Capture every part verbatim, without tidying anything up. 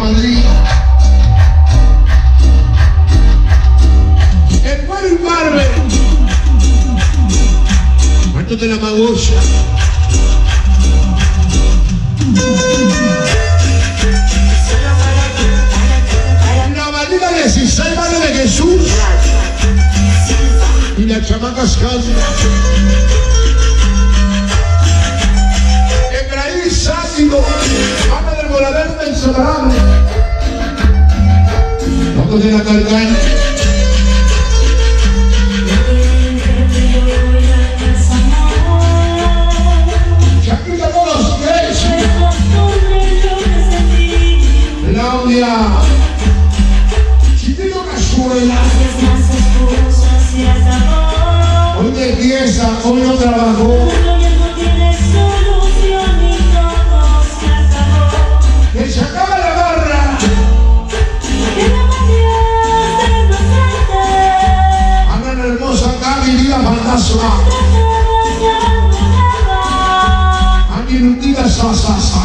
Madrid. El Mario y Marvel. Cuánto de la magosa. La bandida dieciséis manos de Jesús. Y las chamacas cantan. Efraín Sácido, habla del voladero del Solarano. Vamos de la Carcaña. Chaquita con los pies. Claudia. Chiquito Cazuela. Hoy de fiesta, hoy no trabajó. Que se acaba la barra. Ana hermosa acá, mi vida fantasma. Ani nutida sa sa sa.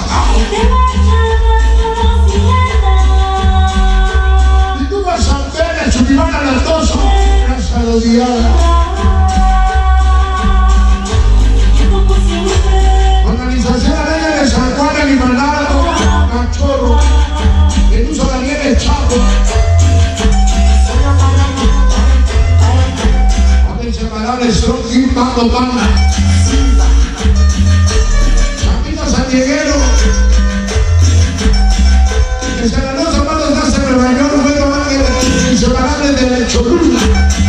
Y tú vas a ver a Chupimana Lantoso. Gracias a los días. Organización Arena de San Juan de Limanado, Cachorro, que usa Daniel el Chapo. Donde se pararon el Strong Team Bando Banda. Chapita San Dieguero. Que se la noche cuando nace en Nueva York, Pedro Ángel, y se pararon desde el Cholula.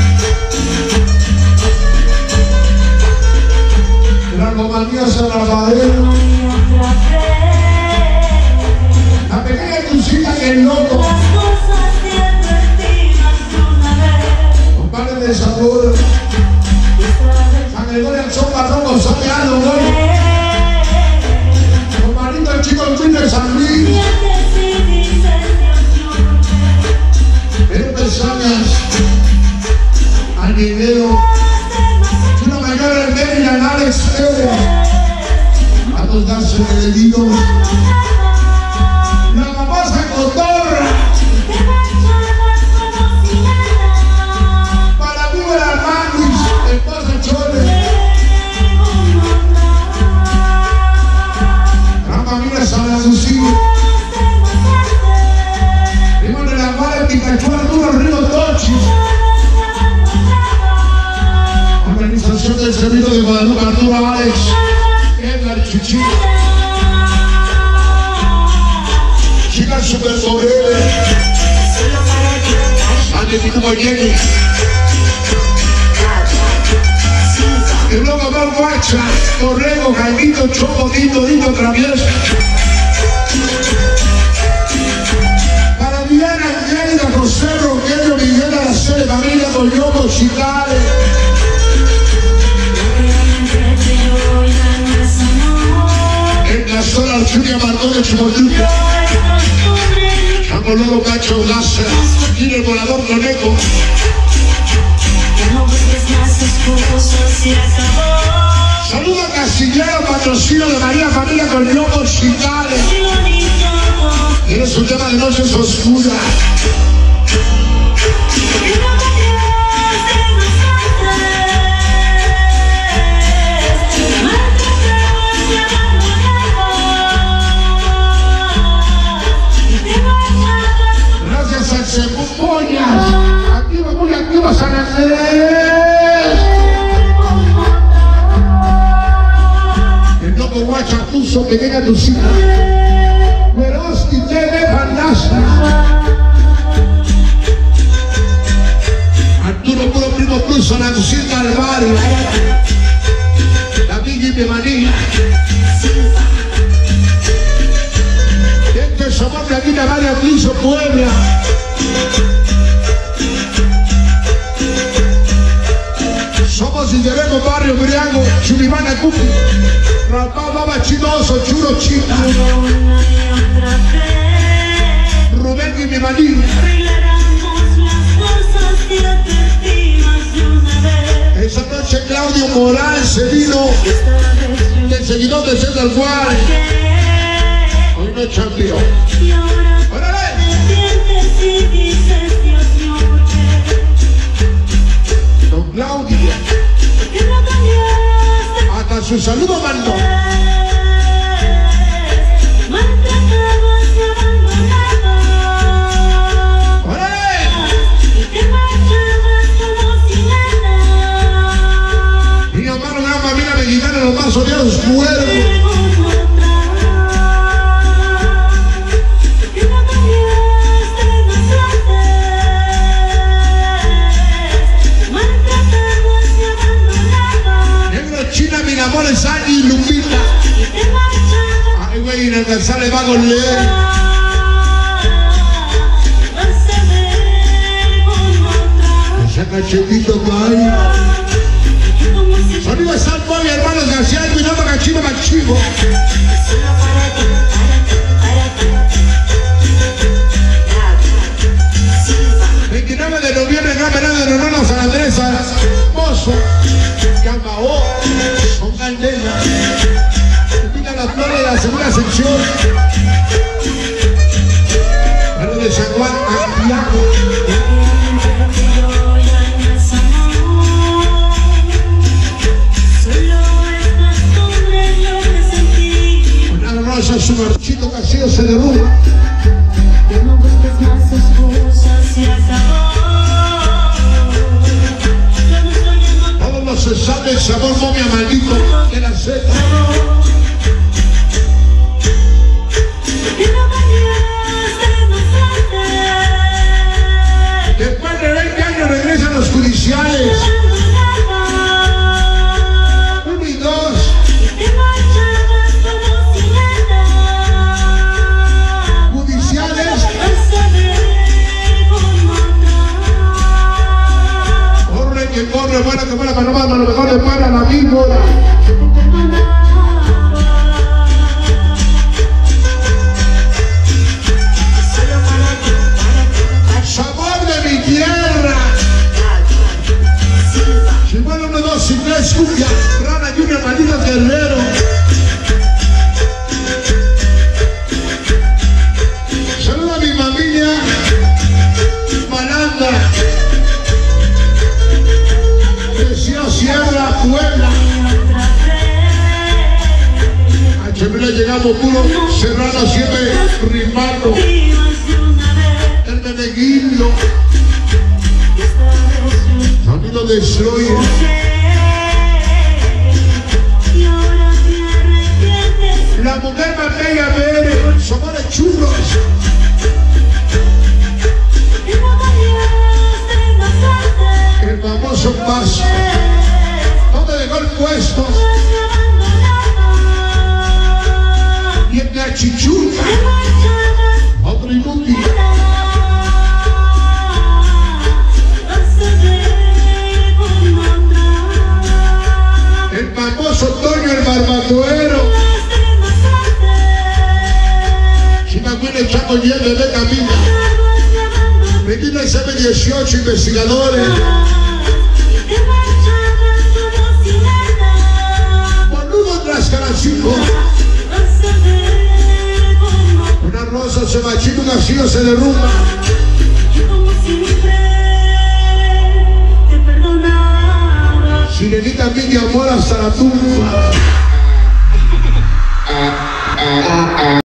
La compañía San Rafael. La pequeña Tucita que es loco. Compadre de sabor. San Gregorio el Chopa Rojo, Soleado, güey. Compadrito el chico el Twin de San Luis. Pero Pesañas. Al video. Chulo Mayor el Meri y al Alex Pérez. A dos darse en el herido. La mamá se cotorra. Para mí el Armandis, el Pasa Chole. Gran familia San Agustín. Primo de la Guardia, el Pikachu, Arturo, Río Tochi. Organización del Servicio de Guadalupe, Arturo Alex, Edgar Chuchi. Chicas super forever. Andy Pito Jenny. El loco Mar Guacha, Torrego, Jaimito, Chopo, Dito, Dito, Travieso. Para Diana, Angélica, José, Rogelio, Miguel, Araceli, familia, Toyomo, Chicale. En la zona Archuria, Martón de Chimotuca. Chango Loro, Cacho, Laza. Y el volador Conejo. Saluda a Casillero, patrocino de María Familia con Lobo Chicale. Tienes un tema de noches oscuras. Gracias al Según Pollas. Activa, muy activa, San Andrés. El loco Guacha puso pequeña Tucita. Veloz y T V Fantasma. Arturo Puro Primo Cruz, San Agustín Calvario. La Biggie de Manía. Este somos de aquí de María Cristo Puebla. Somos y debemos Barrio Briago, Chulimana Cupi. Rapá, Baba Chinoso, Churo Chita. Rubén y mi manía. Esa noche Claudio Morales se vino del seguidor de César Juárez. Hoy no es campeón. ¡Órale! Hagámosle. Ese cachetito que hay. Sonido San Boy, hermanos García, y no Machino Machivo. veintinueve de noviembre, Gran Verano de Ronaldo San Andrés, Mozo, Cambao, con Candela. Invita a las flores de la segunda sección. Barrio de San Juan, Santiago. Su marchito Castillo se derrumba. No busques más excusas, se acabó. Todos los se sabe el sabor momia maldito de la Z. Después de veinte años regresan los judiciales. Uno y dos. Que corre, buena que buena, para no lo mejor de para la víbora. Sabor de mi tierra. Si vuelve uno, dos y tres, cumbia, Rana Junior, Maldito Guerrero. Saluda a mi familia, Malanda. Sierra, Puebla. A Chemila llegamos puro, Serrano siempre rimando. El Meneguillo. Sonido Destroyer. La mujer más bella, ver, somos de churros. El famoso paso. ¿Dónde dejó el puesto? Y en la chichuca. Otro inútil. El famoso Toño el Barbatuero. Si me acuerdo echando hielo de camino. Medina S M dieciocho investigadores. Trascalachico. Una rosa se machina, un asilo se derrumba. Sirenita mi amor hasta la tumba.